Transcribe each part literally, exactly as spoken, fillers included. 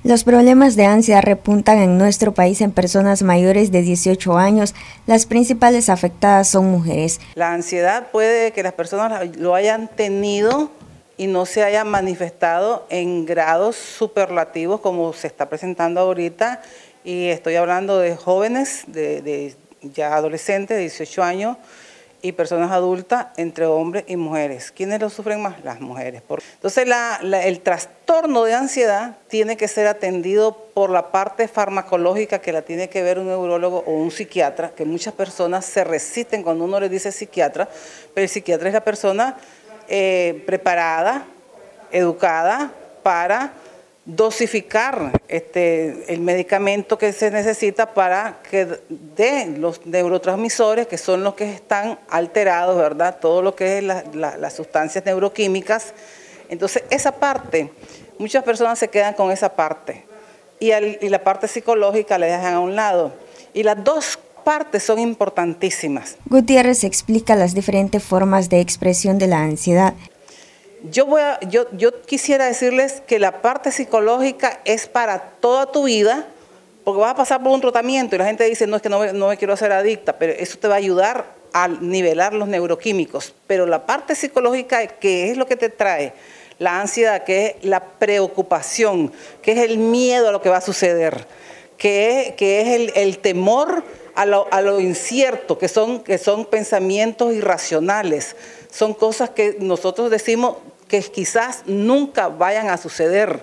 Los problemas de ansiedad repuntan en nuestro país en personas mayores de dieciocho años. Las principales afectadas son mujeres. La ansiedad puede que las personas lo hayan tenido y no se haya manifestado en grados superlativos como se está presentando ahorita. Y estoy hablando de jóvenes, de, de ya adolescentes de dieciocho años, y personas adultas entre hombres y mujeres. ¿Quiénes lo sufren más? Las mujeres. Entonces la, la, el trastorno de ansiedad tiene que ser atendido por la parte farmacológica que la tiene que ver un neurólogo o un psiquiatra, que muchas personas se resisten cuando uno les dice psiquiatra, pero el psiquiatra es la persona eh, preparada, educada para dosificar este, el medicamento que se necesita para que dé los neurotransmisores, que son los que están alterados, ¿verdad? Todo lo que es la, la, las sustancias neuroquímicas. Entonces, esa parte, muchas personas se quedan con esa parte y, al, y la parte psicológica la dejan a un lado. Y las dos partes son importantísimas. Gutiérrez explica las diferentes formas de expresión de la ansiedad. Yo, voy a, yo, yo quisiera decirles que la parte psicológica es para toda tu vida, porque vas a pasar por un tratamiento y la gente dice, no, es que no, no me quiero hacer adicta, pero eso te va a ayudar a nivelar los neuroquímicos. Pero la parte psicológica, que es lo que te trae la ansiedad, que es la preocupación, que es el miedo a lo que va a suceder, que es, que es el, el temor a lo, a lo incierto, que son, que son pensamientos irracionales, son cosas que nosotros decimos que quizás nunca vayan a suceder.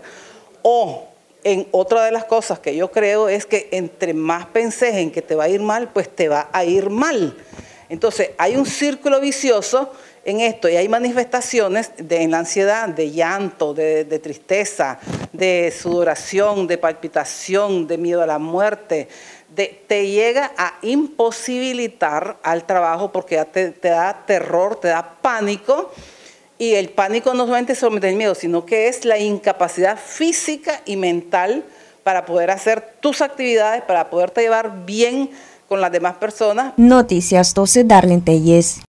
O en otra de las cosas que yo creo es que entre más penses en que te va a ir mal, pues te va a ir mal. Entonces hay un círculo vicioso en esto y hay manifestaciones de, en la ansiedad de llanto, de, de tristeza, de sudoración, de palpitación, de miedo a la muerte. De, te llega a imposibilitar al trabajo porque te, te da terror, te da pánico. Y el pánico no solamente es solamente el miedo, sino que es la incapacidad física y mental para poder hacer tus actividades, para poderte llevar bien con las demás personas. Noticias doce, Darlene Tellez.